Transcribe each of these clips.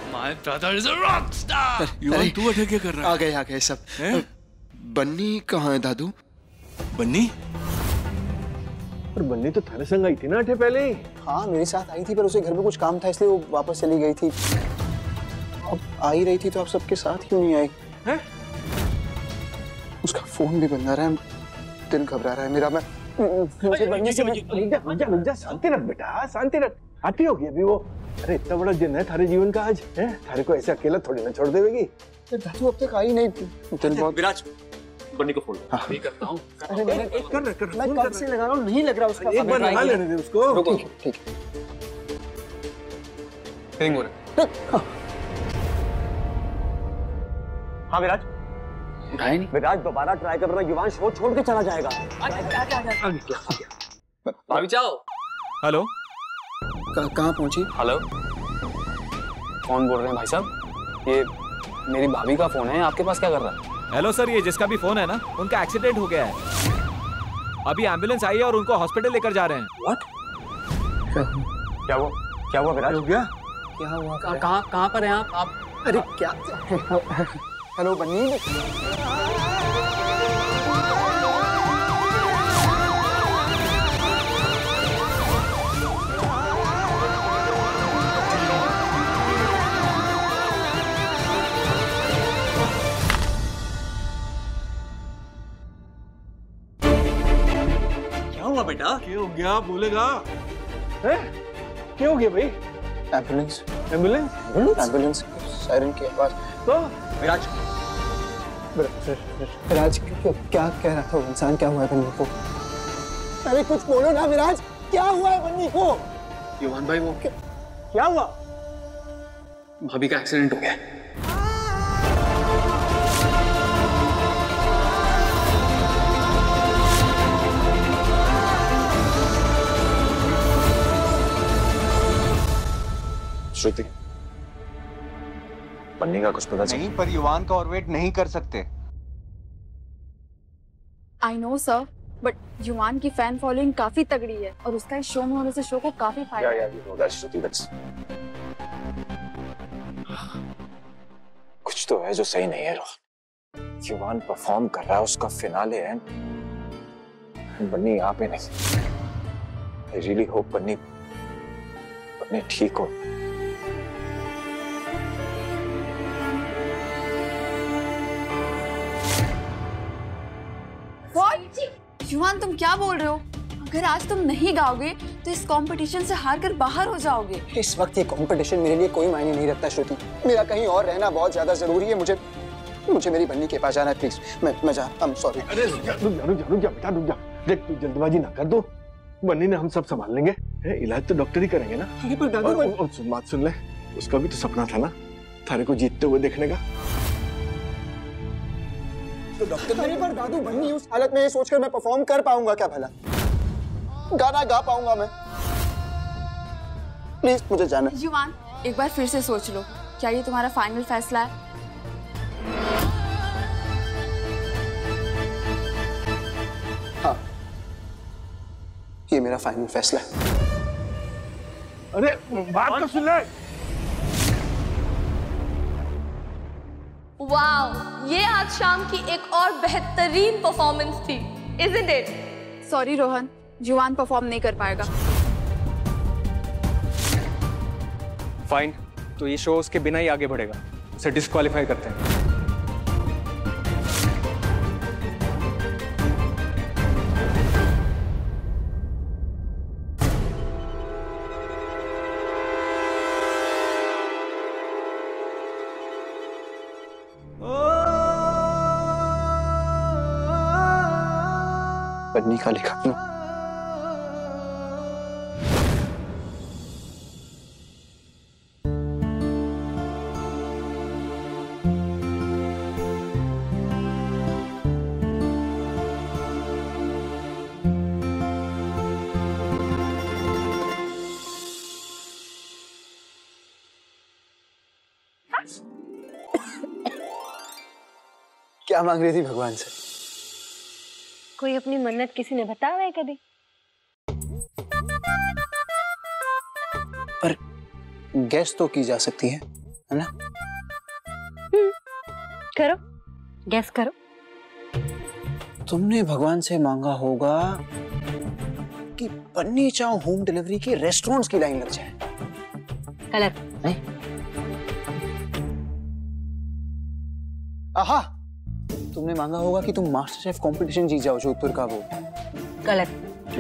My brother is a rock star. युवान तू अटक क्या कर रहा है? आ गए सब। बन्नी कहाँ है दादू? बन्नी? पर बन्नी तो थाने संग आई थी ना अठे पहले ही। हाँ मेरे साथ आई थी, पर उसे घर में कुछ काम था इसलिए वो वापस चली गई थी। अब आ ही रही थी तो आप सबके साथ क्यों नहीं आई? हैं? उसका फोन भी बंद आ रहा है, दिल घबरा रहा है मेरा। मैं मुझे बन्नी से रुक जा, शांति रख बेटा, शांति रख। आती होगी अभी वो। अरे इतना बड़ा दिन है थारे जीवन का आज, है? थारे को ऐसे अकेला थोड़ी ना छोड़ देगी। दादू अब तक आई नहीं। दिल बहुत। विराज, बन्नी को फोन नहीं करता हूँ। मैं कब से लगा रहा हूँ, नहीं लग रहा उसका। एक बार लगा लेने दे उसको। ठीक है। रिंग हो रहा है। हाँ विराज। उठाया नहीं। विराज दोबारा ट्राई कर रहा है, युवान शो छोड़ के चला जाएगा। भाभी जाओ। हेलो, कहाँ पहुंची? हेलो, कौन बोल रहे हैं भाई साहब? ये मेरी भाभी का फोन है, आपके पास क्या कर रहा है? हेलो सर, ये जिसका भी फोन है ना, उनका एक्सीडेंट हो गया है। अभी एम्बुलेंस आई है और उनको हॉस्पिटल लेकर जा रहे हैं। What? क्या हुआ विराज? हो गया? क्या हुआ? कहाँ पर हैं आप? अरे क्या? Hello Bunny. बेटा क्या हो गया बोलेगा? हैं? क्या हो गया भाई? एम्बुलेंस। एम्बुलेंस? एम्बुलेंस सायरन की आवाज। तो विराज, विराज क्या कह रहा था वो इंसान? क्या हुआ है बन्नी को? अरे कुछ बोलो ना विराज, क्या हुआ है बन्नी को? युवान भाई वो क्या हुआ? भाभी का एक्सीडेंट हो गया। श्रुति, बन्नी का कुछ पता चला? नहीं, पर युवान का और वेट नहीं कर सकते। I know sir, but युवान की फैन फॉलोइंग काफी तगड़ी है और उसका इस शो में होने से शो को काफी फायदा है। you know that, Shruti, that's... कुछ तो है जो सही नहीं है। युवान परफॉर्म कर रहा है, उसका फिनाले है, बन्नी यहाँ पे नहीं। I really hope बन्नी ठीक हो। युवान तुम क्या बोल रहे हो? अगर आज तुम नहीं गाओगे तो इस कंपटीशन से हार कर बाहर हो जाओगे। इस वक्त ये कंपटीशन मेरे लिए कोई मायने नहीं रखता श्रुति। मेरा कहीं और रहना बहुत ज्यादा जरूरी है। मुझे मेरी बन्नी के पास जाना है, प्लीज। मैं जा, I'm sorry। अरे रुक जा बेटा, रुक जा। देख तू जल्दबाजी ना कर दो, बन्नी ने हम सब संभाल लेंगे। इलाज तो डॉक्टर ही करेंगे ना। अरे पर दादू और बात सुन ले, उसका भी तो सपना था ना थारे को जीतते हुए देखने का। तो डॉक्टर। अरे पर दादू बन्नी उस हालत में ये सोचकर मैं परफॉर्म कर पाऊंगा क्या भला? गाना गा पाऊंगा मैं? प्लीज मुझे जाना। युवान एक बार फिर से सोच लो, क्या ये तुम्हारा फाइनल फैसला है? हाँ, ये मेरा फाइनल फैसला है। अरे बात तो सुन ले। वाओ, ये आज शाम की एक और बेहतरीन परफॉर्मेंस थी, isn't it? सॉरी रोहन, युवान परफॉर्म नहीं कर पाएगा। फाइन, तो ये शो उसके बिना ही आगे बढ़ेगा। उसे डिस्क्वालीफाई करते हैं। बन्नी का लिखा अपना। क्या मांग रही थी भगवान से? कोई अपनी मन्नत किसी ने बताया है कभी? पर गैस तो की जा सकती है। है ना? करो, गैस करो। तुमने भगवान से मांगा होगा कि पन्नी चाओ होम डिलीवरी की रेस्टोरेंट्स की लाइन लग जाए। गलत। नहीं? आहा, तुमने मांगा होगा कि तुम मास्टर शेफ कंपटीशन जीत जाओ जोधपुर का वो। गलत।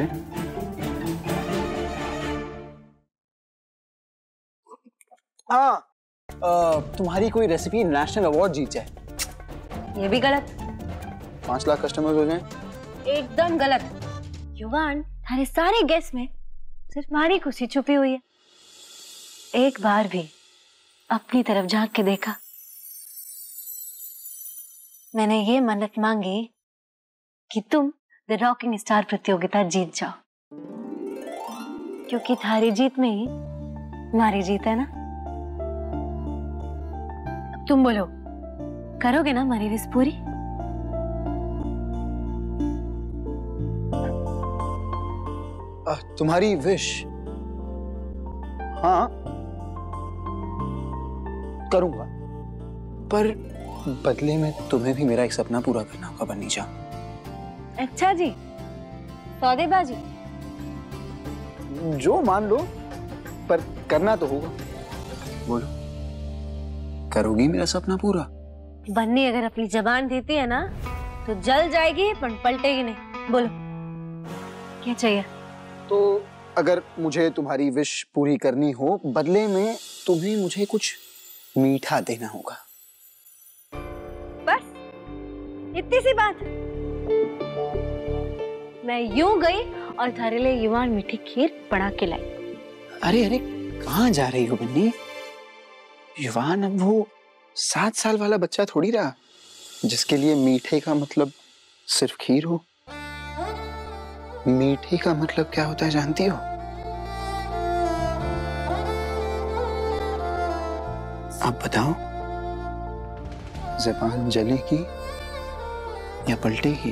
हाँ, तुम्हारी कोई रेसिपी नेशनल अवार्ड जीत जाए। ये भी गलत। 5 लाख कस्टमर्स हो जाएं। एकदम गलत। युवान, हमारे सारे गेस में सिर्फ हमारी खुशी छुपी हुई है। एक बार भी अपनी तरफ झांक के देखा? मैंने ये मन्नत मांगी कि तुम द रॉकिंग स्टार प्रतियोगिता जीत जाओ, क्योंकि थारी जीत में ही हमारी जीत है ना। अब तुम बोलो, करोगे ना हमारी विश पूरी? तुम्हारी विश? हाँ, करूंगा, पर बदले में तुम्हें भी मेरा एक सपना पूरा करना होगा बन्नी जा। अच्छा जी, सौदेबाजी? जो मान लो, पर करना तो होगा। बोलो, करोगी मेरा सपना पूरा? बन्नी अगर अपनी जबान देती है ना तो जल जाएगी पर पलटेगी नहीं। बोलो, क्या चाहिए? तो अगर मुझे तुम्हारी विश पूरी करनी हो, बदले में तुम्हें मुझे कुछ मीठा देना होगा। बस इतनी सी बात? मैं यूं गई और थारे लिए युवान मीठी खीर बना के लाई। अरे अरे, कहाँ जा रही हो बन्नी? युवान अब वो 7 साल वाला बच्चा थोड़ी रहा जिसके लिए मीठे का मतलब सिर्फ खीर हो। मीठे का मतलब क्या होता है जानती हो? अब बताओ, ज़बान जलेगी या पलटेगी?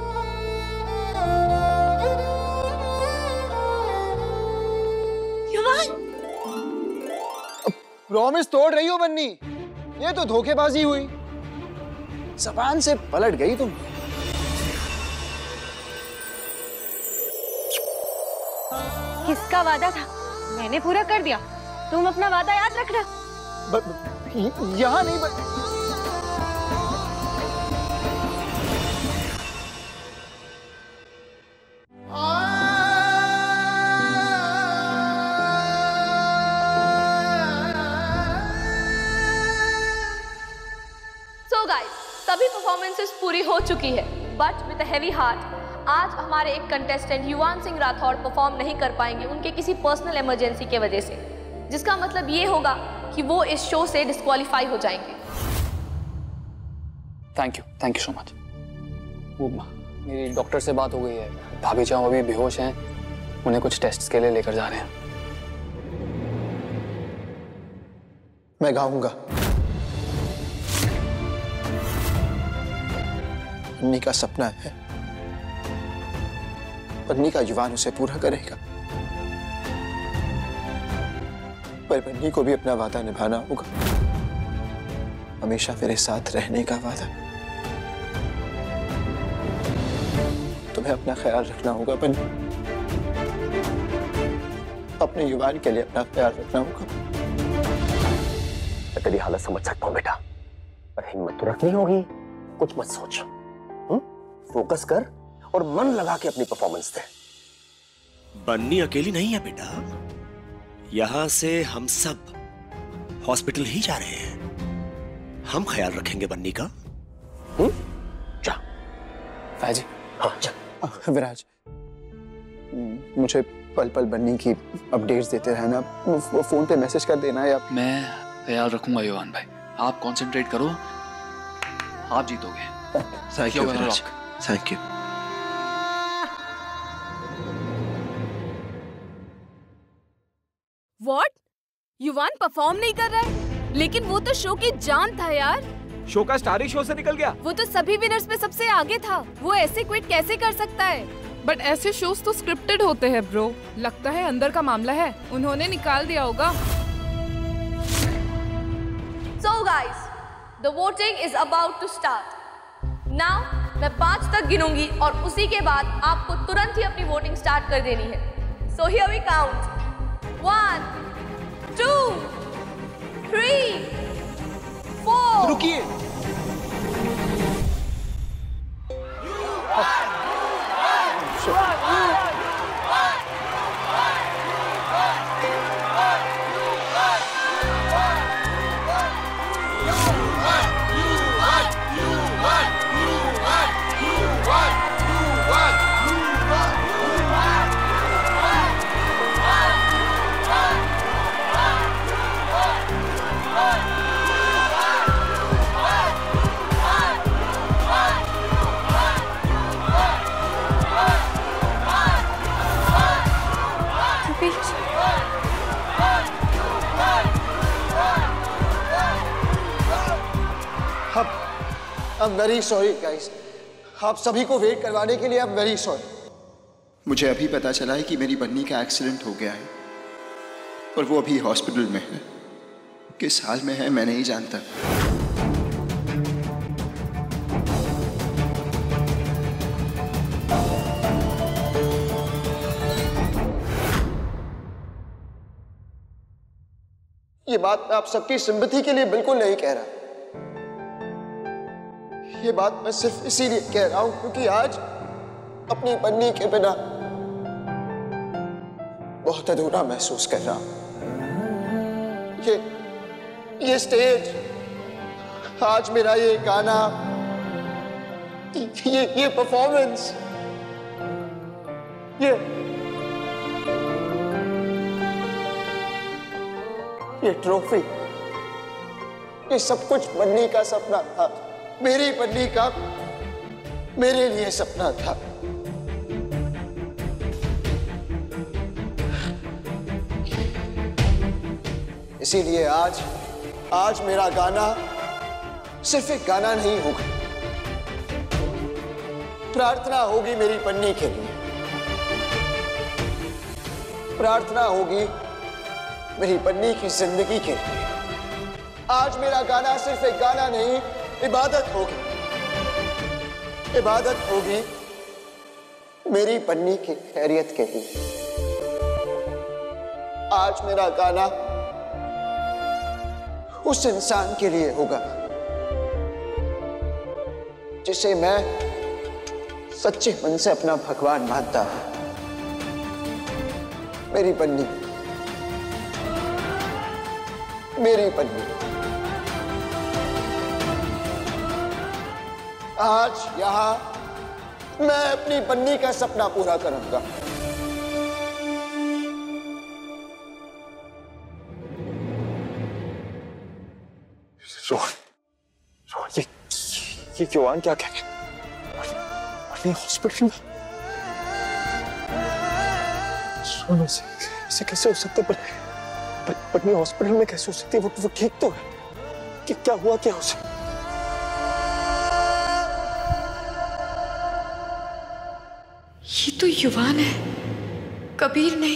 प्रॉमिस तोड़ रही हो बन्नी? ये तो धोखेबाजी हुई। ज़बान से पलट गई तुम। किसका वादा था? मैंने पूरा कर दिया। तुम अपना वादा याद रखना। यहाँ नहीं So guys, सभी परफॉर्मेंसेस पूरी हो चुकी है, but with a heavy heart आज हमारे एक कंटेस्टेंट युवान सिंह राठौड़ परफॉर्म नहीं कर पाएंगे उनके किसी पर्सनल इमरजेंसी के वजह से, जिसका मतलब ये होगा कि वो इस शो से डिस्क्वालीफाई हो जाएंगे। Thank you so much. वो मेरी डॉक्टर से बात हो गई है, भाभी चाहो अभी बेहोश हैं, उन्हें कुछ टेस्ट्स के लिए लेकर जा रहे हैं। मैं गाऊंगा। बन्नी का सपना है, बन्नी का युवान उसे पूरा करेगा, पर बन्नी को भी अपना वादा निभाना होगा, हमेशा मेरे साथ रहने का वादा। तुम्हें अपना ख्याल रखना होगा बन्नी, अपने युवान के लिए अपना ख्याल रखना होगा। मैं तेरी हालत समझ सकता हूँ बेटा, पर हिम्मत तो रखनी होगी। कुछ मत सोच, फोकस कर और मन लगा के अपनी परफॉर्मेंस दे। बन्नी अकेली नहीं है बेटा, यहां से हम सब हॉस्पिटल ही जा रहे हैं। हम ख्याल रखेंगे बन्नी का। जा जी। हाँ जा। विराज, मुझे पल पल बन्नी की अपडेट्स देते रहना, फोन पे मैसेज कर देना। या मैं ख्याल रखूंगा युवान भाई, आप कंसंट्रेट करो, आप जीतोगे। Thank you Viraj, thank you. What? Yuvan perform नहीं कर रहा है? लेकिन वो तो शो की जान था यार। शो का स्टार ही शो से निकल गया। वो तो सभी विनर्स में सबसे आगे था, वो ऐसे क्विट कैसे कर सकता है? बट ऐसे शोज तो स्क्रिप्टेड होते हैं ब्रो। लगता है अंदर का मामला है, उन्होंने निकाल दिया होगा। guys, the voting is about to start. Now, मैं 5 तक गिनूंगी और उसी के बाद आपको तुरंत ही अपनी वोटिंग स्टार्ट कर देनी है. So here we count. 1, 2, 3, 4. रुकिए. I'm very sorry guys. आप सभी को वेट करवाने के लिए I'm very sorry. मुझे अभी पता चला है कि मेरी बन्नी का एक्सीडेंट हो गया है और वो अभी हॉस्पिटल में है. किस हाल में है मैं नहीं जानता. ये बात मैं आप सबकी सिंपैथी के लिए बिल्कुल नहीं कह रहा. ये बात मैं सिर्फ इसीलिए कह रहा हूं क्योंकि आज अपनी बन्नी के बिना बहुत अधूरा महसूस कर रहा हूं. ये स्टेज, आज मेरा ये गाना, ये परफॉर्मेंस, ये ट्रॉफी, ये सब कुछ बन्नी का सपना था. मेरी बन्नी का मेरे लिए सपना था. इसीलिए आज मेरा गाना सिर्फ एक गाना नहीं होगा. प्रार्थना होगी मेरी बन्नी के लिए. प्रार्थना होगी मेरी बन्नी की जिंदगी के लिए. आज मेरा गाना सिर्फ एक गाना नहीं, इबादत होगी. इबादत होगी मेरी बन्नी की खैरियत के लिए. आज मेरा गाना उस इंसान के लिए होगा जिसे मैं सच्चे मन से अपना भगवान मानता हूं. मेरी बन्नी, मेरी बन्नी. आज यहां मैं अपनी बन्नी का सपना पूरा करूंगा. रोहन, ये युवान क्या कह रहे हैं? हॉस्पिटल में सोनू से कैसे हो सकता है? पत्नी हॉस्पिटल में कैसे हो सकती है? वो ठीक तो है. कि क्या हुआ क्या उसे? ये तो युवान है, कबीर नहीं.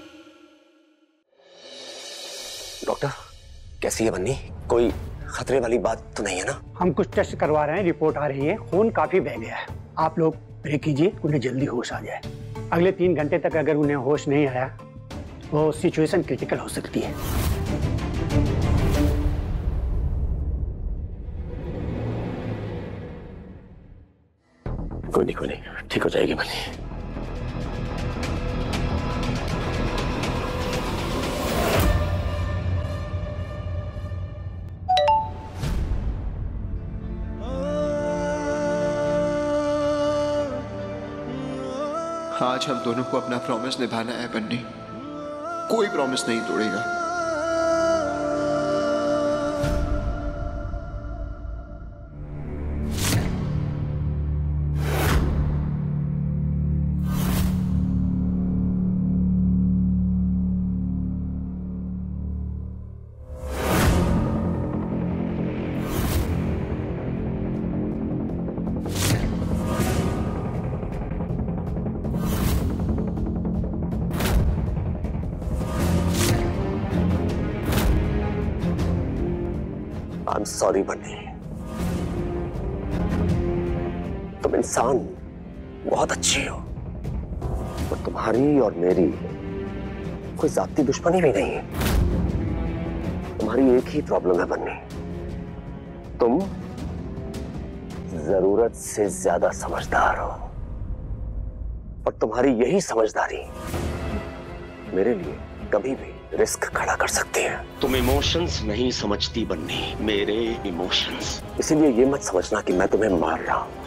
डॉक्टर, कैसी है बन्नी? कोई खतरे वाली बात तो नहीं है ना? हम कुछ टेस्ट करवा रहे हैं, रिपोर्ट आ रही है, खून काफी बह गया है. आप लोग प्रे कीजिए उन्हें जल्दी होश आ जाए. अगले 3 घंटे तक अगर उन्हें होश नहीं आया तो सिचुएशन क्रिटिकल हो सकती है. कोई नहीं, ठीक हो जाएगी बन्नी. आज हम दोनों को अपना प्रॉमिस निभाना है बन्नी. कोई प्रॉमिस नहीं तोड़ेगा. I'm sorry बन्नी। तुम इंसान बहुत अच्छी हो, और तुम्हारी और मेरी कोई जाती दुश्मनी भी नहीं है। तुम्हारी एक ही प्रॉब्लम है बन्नी, तुम जरूरत से ज्यादा समझदार हो, और तुम्हारी यही समझदारी मेरे लिए कभी भी रिस्क खड़ा कर सकती है। तुम इमोशंस नहीं समझती बन्नी, मेरे इमोशंस। इसीलिए ये मत समझना कि मैं तुम्हें मार रहा हूं।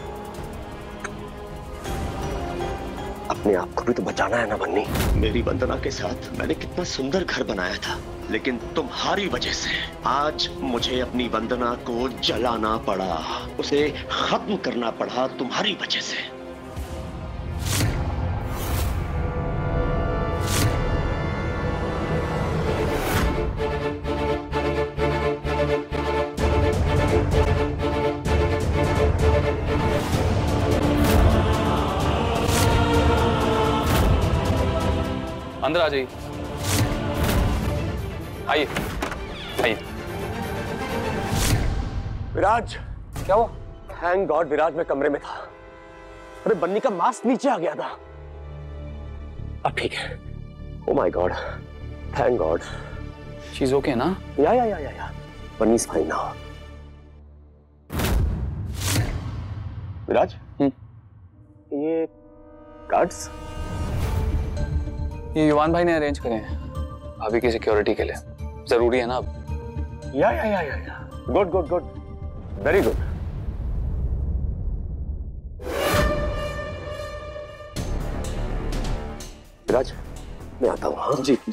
अपने आप को भी तो बचाना है ना बन्नी। मेरी वंदना के साथ मैंने कितना सुंदर घर बनाया था, लेकिन तुम्हारी वजह से आज मुझे अपनी वंदना को जलाना पड़ा, उसे खत्म करना पड़ा तुम्हारी वजह से। अंदर आ जाइए, आइए आइए। विराज, क्या हुआ? थैंक गॉड विराज मैं कमरे में था। अरे बन्नी का मास्क नीचे आ गया था। अब ठीक है। Oh my God, thank God. She is okay ना? Yeah Bunny is fine now. Viraj, ये कार्ड्स ये युवान भाई ने अरेंज करे हैं भाभी की सिक्योरिटी के लिए। जरूरी है ना अब? या गुड, वेरी गुड। विराज, मैं आता हूँ। हाँ जी।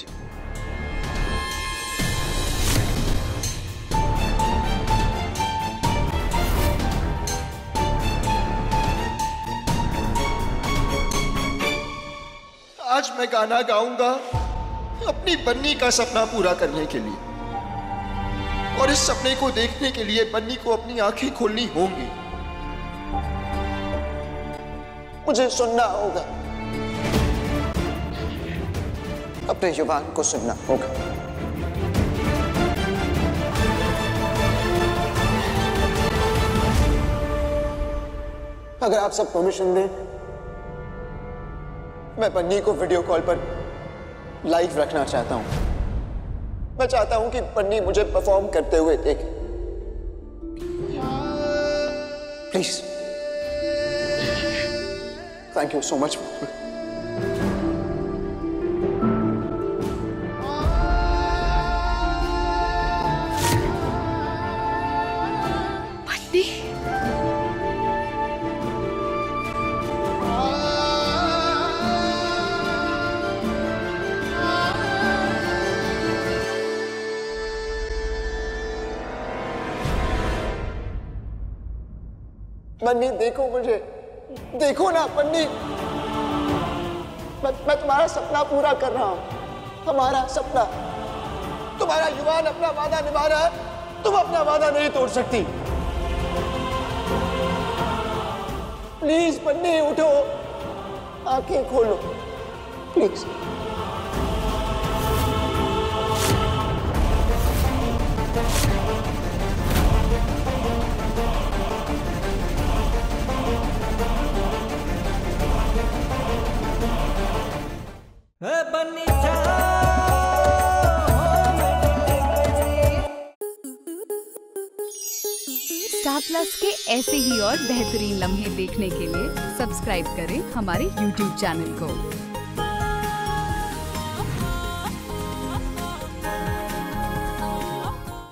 आज मैं गाना गाऊंगा अपनी बन्नी का सपना पूरा करने के लिए, और इस सपने को देखने के लिए बन्नी को अपनी आंखें खोलनी होंगी। मुझे सुनना होगा, अपने युवान को सुनना होगा। अगर आप सब परमिशन दें, मैं बन्नी को वीडियो कॉल पर लाइव रखना चाहता हूं। मैं चाहता हूं कि बन्नी मुझे परफॉर्म करते हुए देखे। Please, thank you so much. Bunny देखो मुझे, देखो ना बन्नी, मैं तुम्हारा सपना पूरा कर रहा हूं। हमारा सपना। तुम्हारा युवान अपना वादा निभा रहा है, तुम अपना वादा नहीं तोड़ सकती। प्लीज बन्नी उठो, आंखें खोलो प्लीज। स्टार प्लस के ऐसे ही और बेहतरीन लम्हे देखने के लिए सब्सक्राइब करें हमारे YouTube चैनल को।